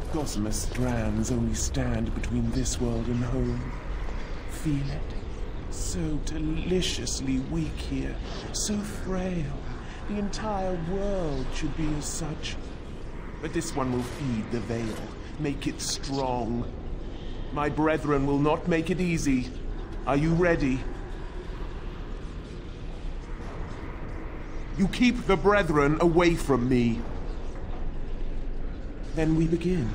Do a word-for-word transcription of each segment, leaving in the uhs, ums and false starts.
Gossamer strands only stand between this world and home. Feel it? So deliciously weak here, so frail. The entire world should be as such. But this one will feed the veil, make it strong. My brethren will not make it easy. Are you ready? You keep the brethren away from me. Then we begin.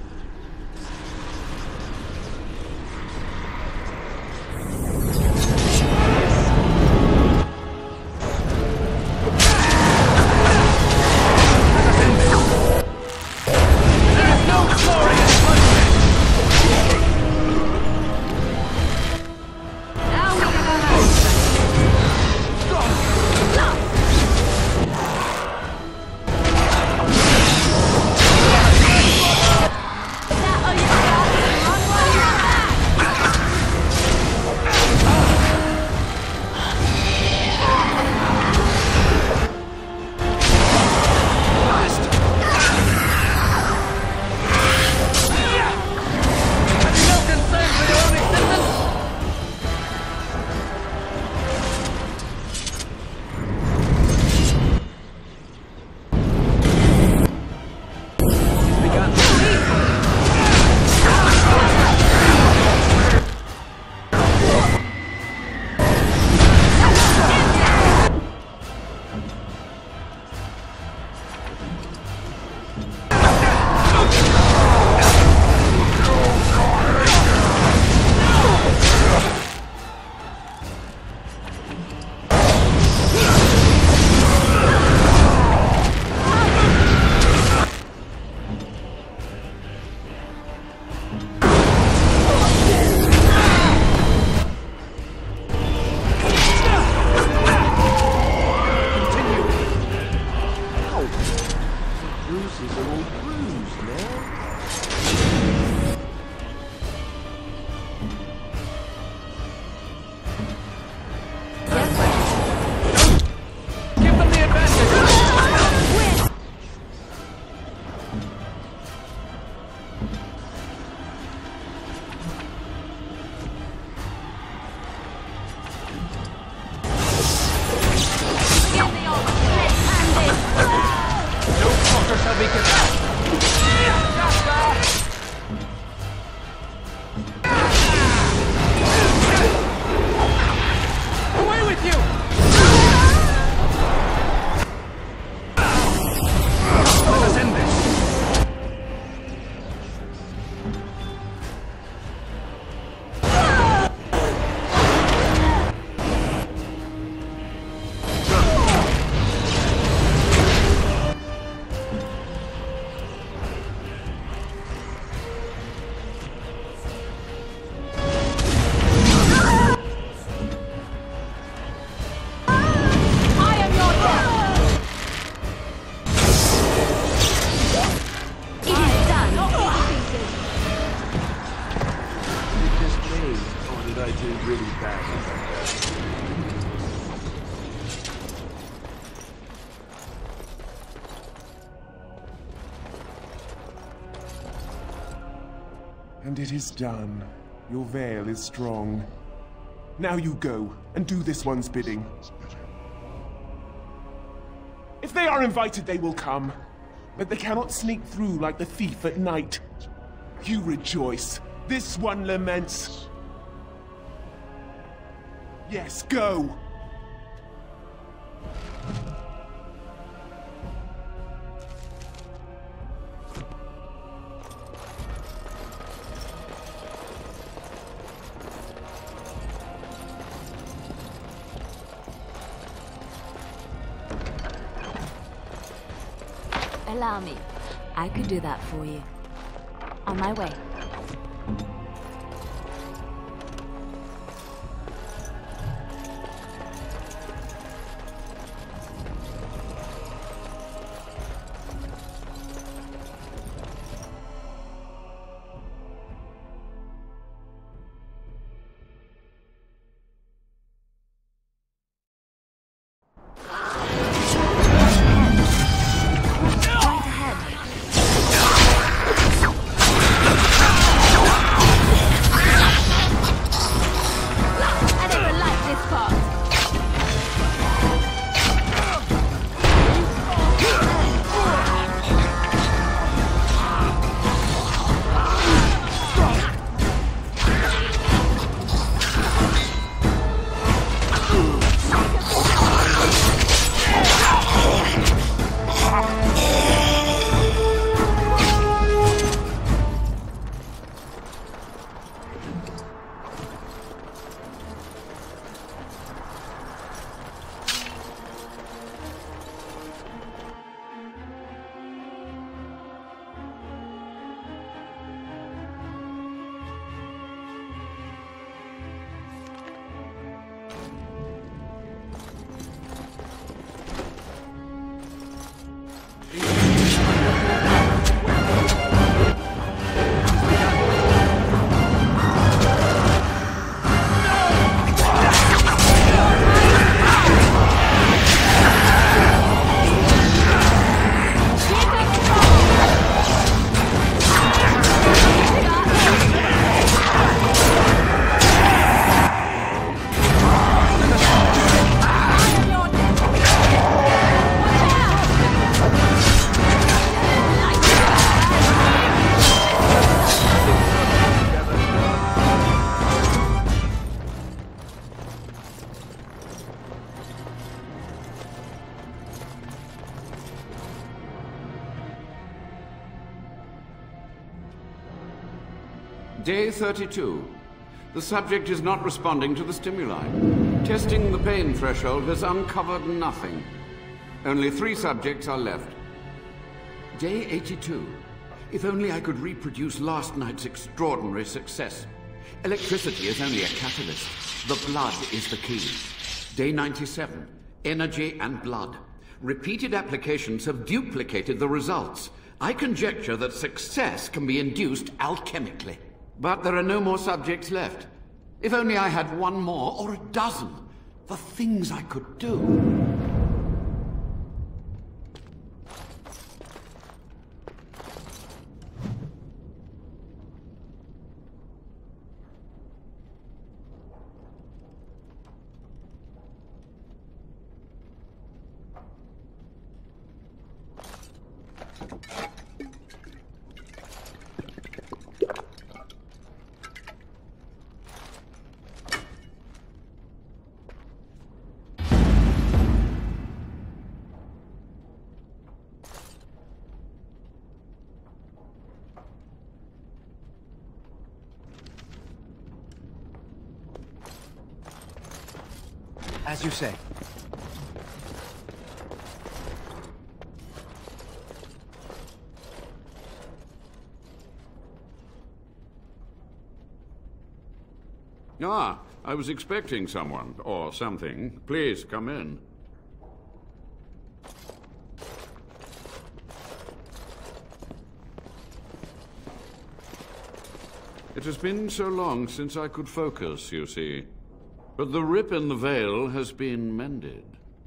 And it is done. Your veil is strong. Now you go, and do this one's bidding. If they are invited, they will come. But they cannot sneak through like the thief at night. You rejoice. This one laments. Yes, go! Allow me. I could do that for you. On my way. Right ahead. Day thirty-two. The subject is not responding to the stimuli. Testing the pain threshold has uncovered nothing. Only three subjects are left. Day eighty-two. If only I could reproduce last night's extraordinary success. Electricity is only a catalyst. The blood is the key. Day ninety-seven. Energy and blood. Repeated applications have duplicated the results. I conjecture that success can be induced alchemically. But there are no more subjects left. If only I had one more, or a dozen. The things I could do. As you say. Ah, I was expecting someone, or something. Please, come in. It has been so long since I could focus, you see. But the rip in the veil has been mended.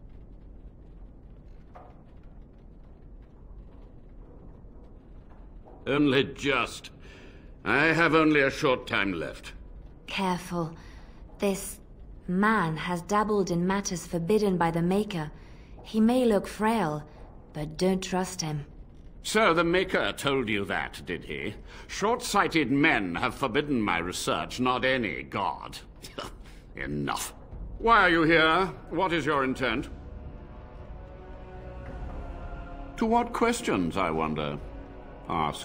Only just. I have only a short time left. Careful. This man has dabbled in matters forbidden by the Maker. He may look frail, but don't trust him. So the Maker told you that, did he? Short-sighted men have forbidden my research, not any god. Enough. Why are you here? What is your intent? To what questions, I wonder? Ask.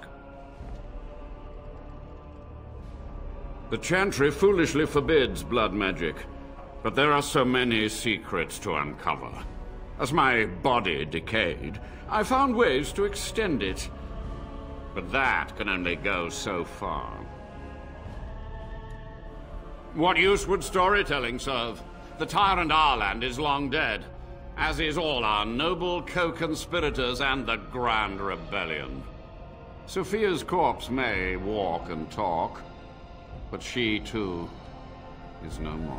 The Chantry foolishly forbids blood magic, but there are so many secrets to uncover. As my body decayed, I found ways to extend it, but that can only go so far. What use would storytelling serve? The tyrant Arland is long dead, as is all our noble co-conspirators and the Grand Rebellion. Sophia's corpse may walk and talk, but she, too, is no more.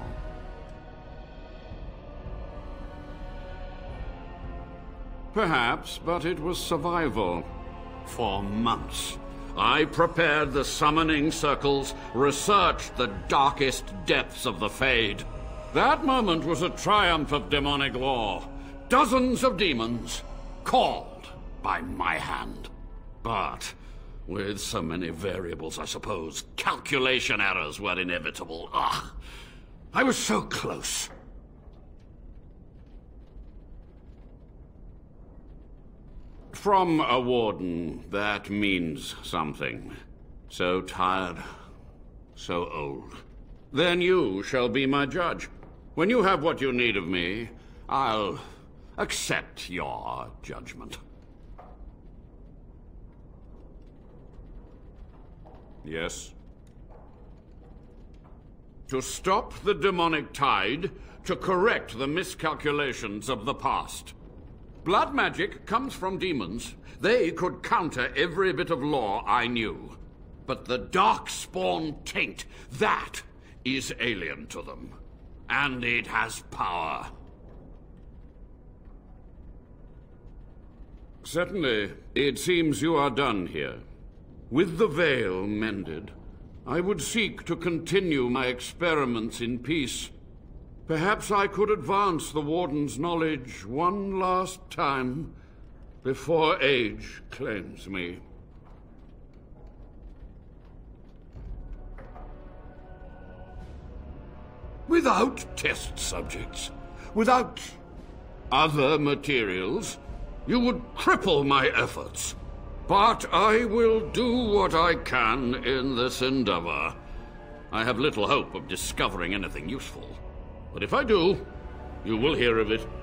Perhaps, but it was survival. For months, I prepared the summoning circles, researched the darkest depths of the Fade. That moment was a triumph of demonic law. Dozens of demons, called by my hand. But with so many variables, I suppose, calculation errors were inevitable. Ah, I was so close. From a warden, that means something. So tired, so old. Then you shall be my judge. When you have what you need of me, I'll accept your judgment. Yes? To stop the demonic tide, to correct the miscalculations of the past. Blood magic comes from demons. They could counter every bit of law I knew. But the Darkspawn taint, that is alien to them. And it has power. Certainly, it seems you are done here. With the veil mended, I would seek to continue my experiments in peace. Perhaps I could advance the Warden's knowledge one last time before age claims me. Without test subjects, without other materials, you would cripple my efforts. But I will do what I can in this endeavor. I have little hope of discovering anything useful. But if I do, you will hear of it.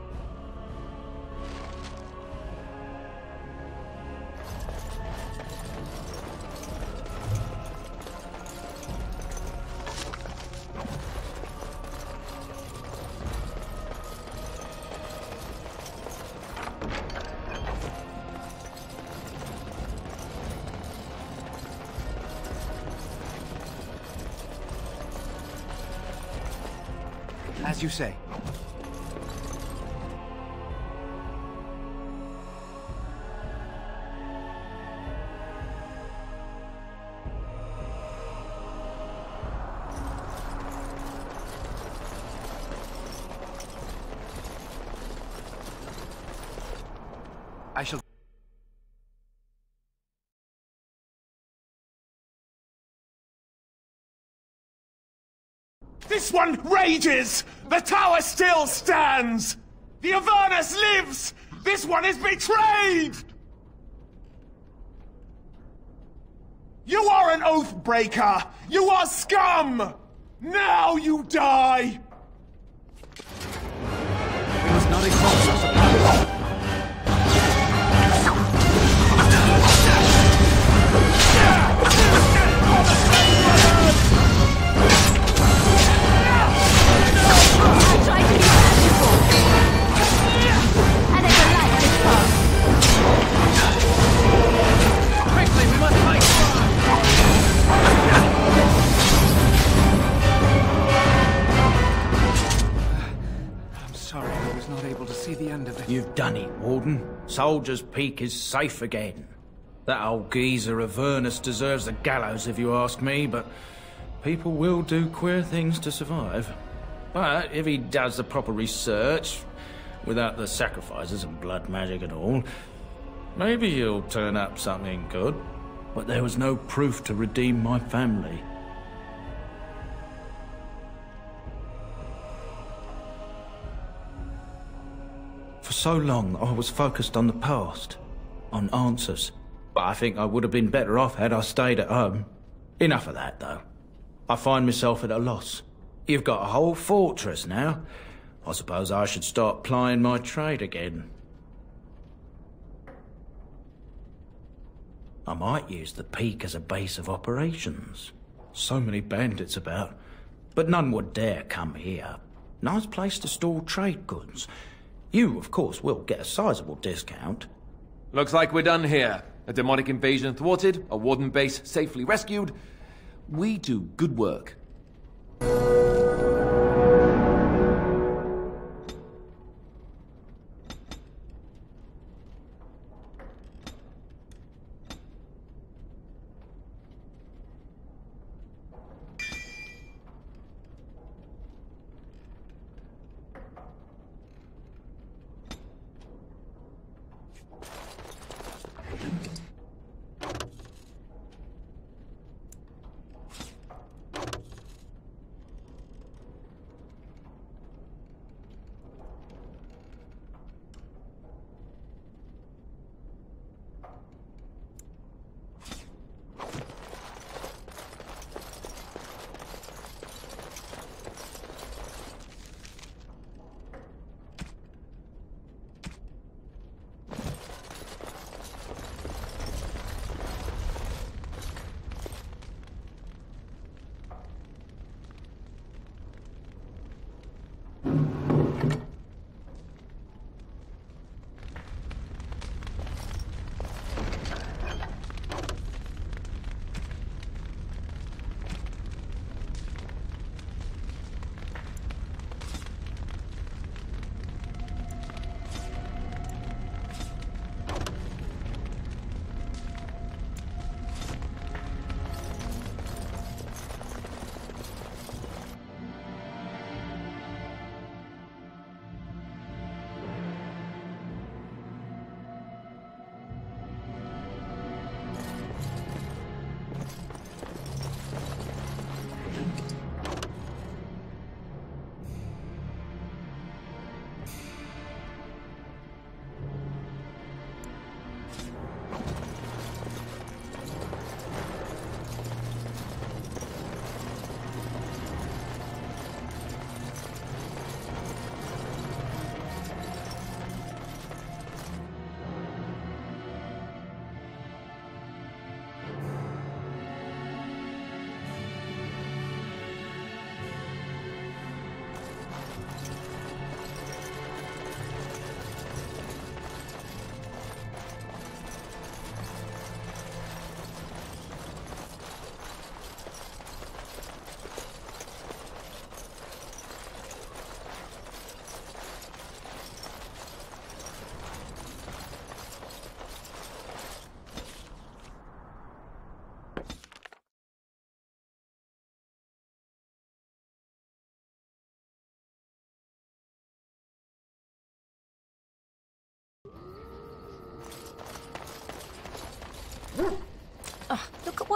As you say. I shall... This one rages! The tower still stands! The Avernus lives! This one is betrayed! You are an oath breaker! You are scum! Now you die! We must not exhaust our supply. You've done it, Warden. Soldier's Peak is safe again. That old geezer Avernus deserves the gallows if you ask me, but people will do queer things to survive. But if he does the proper research, without the sacrifices and blood magic and all, maybe he'll turn up something good. But there was no proof to redeem my family. For so long, I was focused on the past, on answers. But I think I would have been better off had I stayed at home. Enough of that, though. I find myself at a loss. You've got a whole fortress now. I suppose I should start plying my trade again. I might use the Peak as a base of operations. So many bandits about, but none would dare come here. Nice place to store trade goods. You, of course, will get a sizable discount. Looks like we're done here. A demonic invasion thwarted, a Warden base safely rescued. We do good work.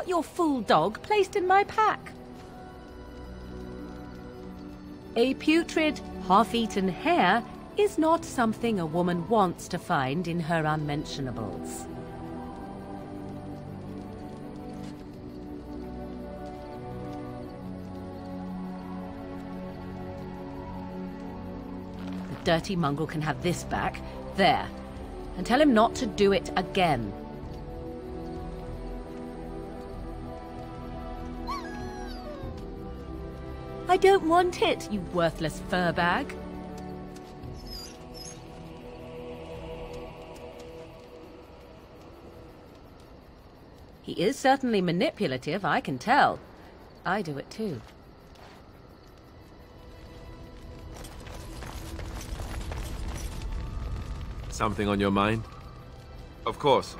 want your fool dog placed in my pack. A putrid, half-eaten hare is not something a woman wants to find in her unmentionables. The dirty mongrel can have this back. There. And tell him not to do it again. I don't want it, you worthless fur bag. He is certainly manipulative, I can tell. I do it too. Something on your mind? Of course.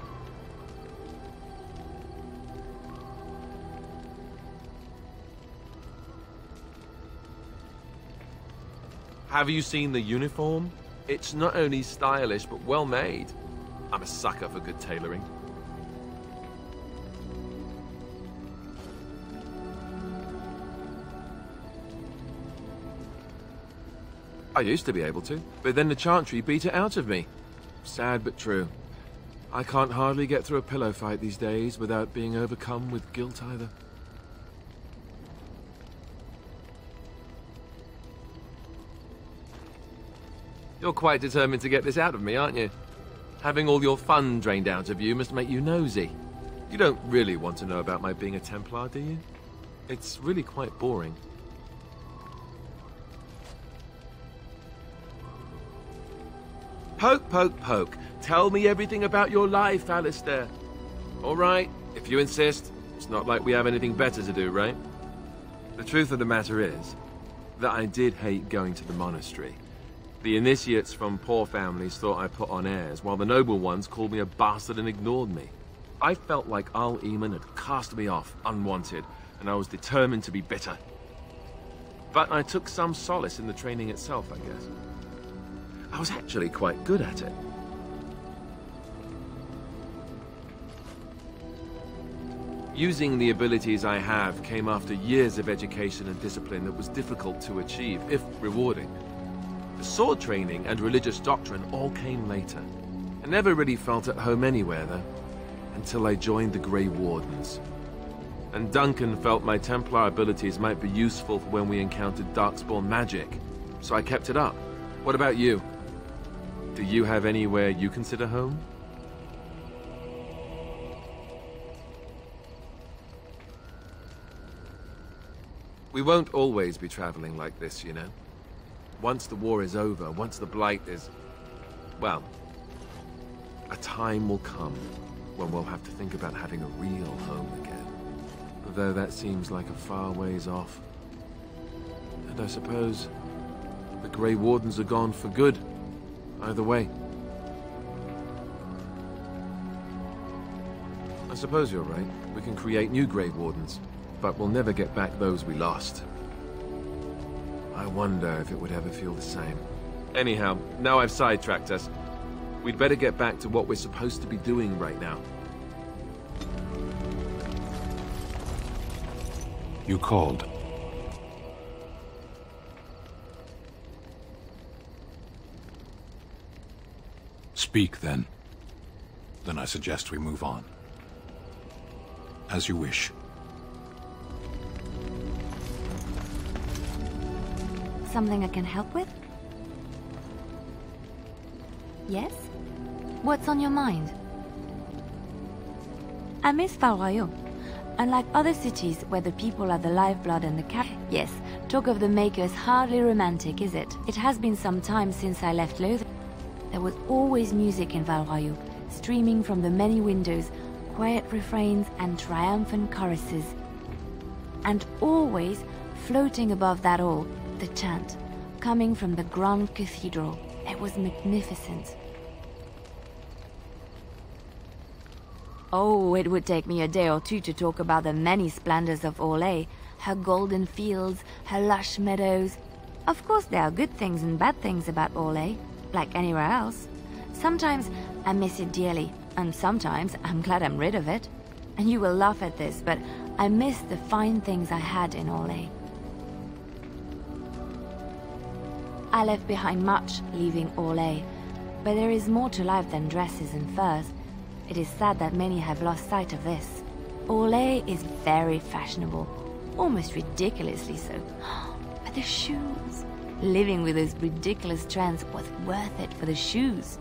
Have you seen the uniform? It's not only stylish, but well made. I'm a sucker for good tailoring. I used to be able to, but then the Chantry beat it out of me. Sad but true. I can't hardly get through a pillow fight these days without being overcome with guilt either. You're quite determined to get this out of me, aren't you? Having all your fun drained out of you must make you nosy. You don't really want to know about my being a Templar, do you? It's really quite boring. Poke, poke, poke. Tell me everything about your life, Alistair. All right, if you insist. It's not like we have anything better to do, right? The truth of the matter is that I did hate going to the monastery. The initiates from poor families thought I put on airs, while the noble ones called me a bastard and ignored me. I felt like Al Eamon had cast me off, unwanted, and I was determined to be bitter. But I took some solace in the training itself, I guess. I was actually quite good at it. Using the abilities I have came after years of education and discipline that was difficult to achieve, if rewarding. The sword training and religious doctrine all came later. I never really felt at home anywhere, though, until I joined the Grey Wardens. And Duncan felt my Templar abilities might be useful for when we encountered Darkspawn magic, so I kept it up. What about you? Do you have anywhere you consider home? We won't always be traveling like this, you know. Once the war is over, once the Blight is... well, a time will come when we'll have to think about having a real home again. Though that seems like a far ways off. And I suppose the Grey Wardens are gone for good, either way. I suppose you're right. We can create new Grey Wardens, but we'll never get back those we lost. I wonder if it would ever feel the same. Anyhow, now I've sidetracked us. We'd better get back to what we're supposed to be doing right now. You called. Speak, then. Then I suggest we move on. As you wish. Something I can help with? Yes? What's on your mind? I miss Valrayo. Unlike other cities where the people are the lifeblood and the cat. Yes, talk of the Maker is hardly romantic, is it? It has been some time since I left Lothar. There was always music in Valrayo, streaming from the many windows, quiet refrains and triumphant choruses. And always, floating above that all, the chant, coming from the Grand Cathedral. It was magnificent. Oh, it would take me a day or two to talk about the many splendors of Orlais, her golden fields, her lush meadows. Of course there are good things and bad things about Orlais, like anywhere else. Sometimes I miss it dearly, and sometimes I'm glad I'm rid of it. And you will laugh at this, but I miss the fine things I had in Orlais. I left behind much, leaving Orlais, but there is more to life than dresses and furs. It is sad that many have lost sight of this. Orlais is very fashionable, almost ridiculously so. But the shoes! Living with those ridiculous trends was worth it for the shoes.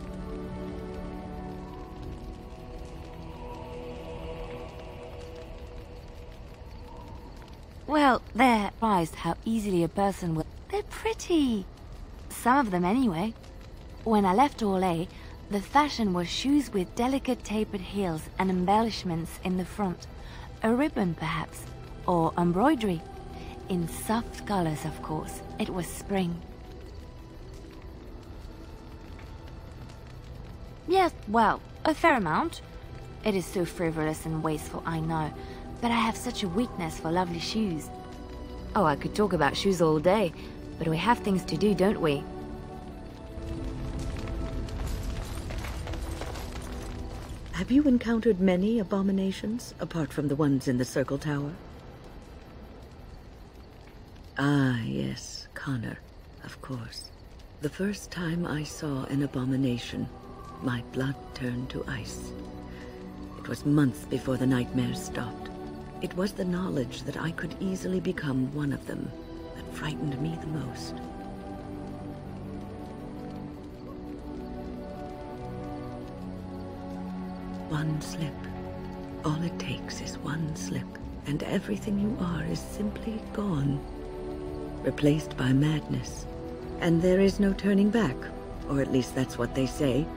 Well, they're surprised how easily a person will... They're pretty! Some of them anyway. When I left Orlais, the fashion was shoes with delicate tapered heels and embellishments in the front. A ribbon, perhaps, or embroidery. In soft colors, of course. It was spring. Yes, well, a fair amount. It is so frivolous and wasteful, I know, but I have such a weakness for lovely shoes. Oh, I could talk about shoes all day, but we have things to do, don't we? Have you encountered many abominations, apart from the ones in the Circle Tower? Ah, yes, Connor, of course. The first time I saw an abomination, my blood turned to ice. It was months before the nightmares stopped. It was the knowledge that I could easily become one of them that frightened me the most. One slip. All it takes is one slip, and everything you are is simply gone. Replaced by madness. And there is no turning back, or at least that's what they say.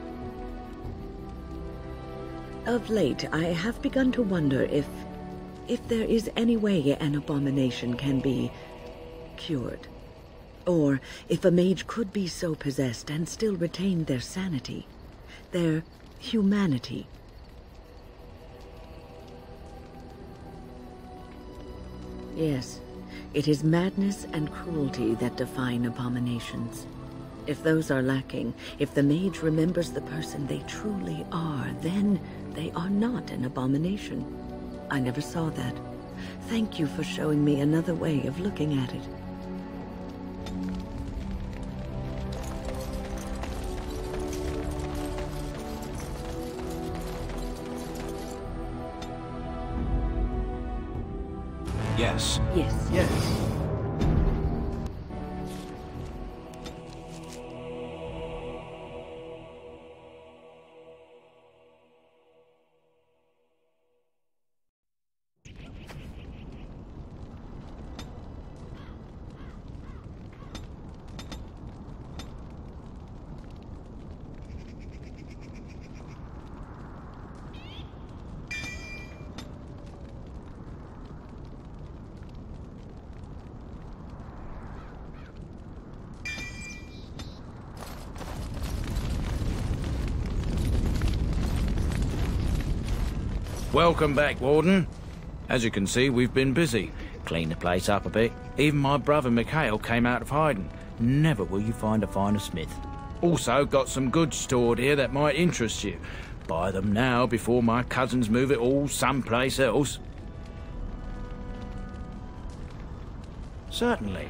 Of late, I have begun to wonder if... if there is any way an abomination can be... cured. Or if a mage could be so possessed and still retain their sanity. Their humanity. Yes, it is madness and cruelty that define abominations. If those are lacking, if the mage remembers the person they truly are, then they are not an abomination. I never saw that. Thank you for showing me another way of looking at it. Yes. Yes. Yes. Welcome back, Warden. As you can see, we've been busy. Cleaned the place up a bit. Even my brother Mikhail came out of hiding. Never will you find a finer smith. Also, got some goods stored here that might interest you. Buy them now before my cousins move it all someplace else. Certainly.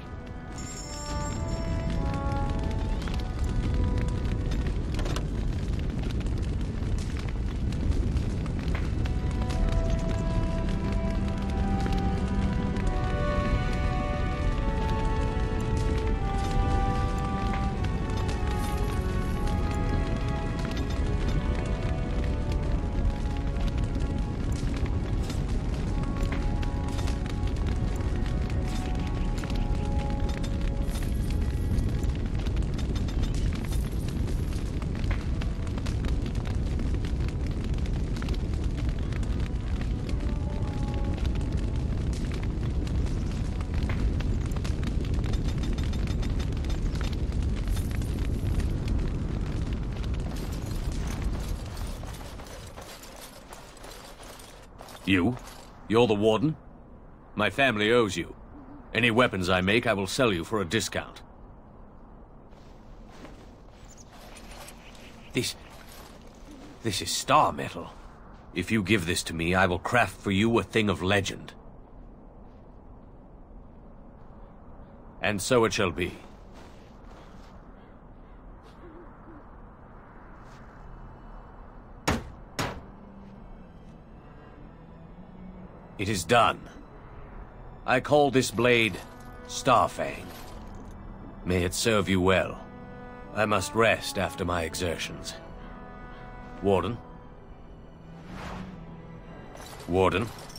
You? You're the Warden? My family owes you. Any weapons I make, I will sell you for a discount. This... this is star metal. If you give this to me, I will craft for you a thing of legend. And so it shall be. It is done. I call this blade Starfang. May it serve you well. I must rest after my exertions. Warden? Warden?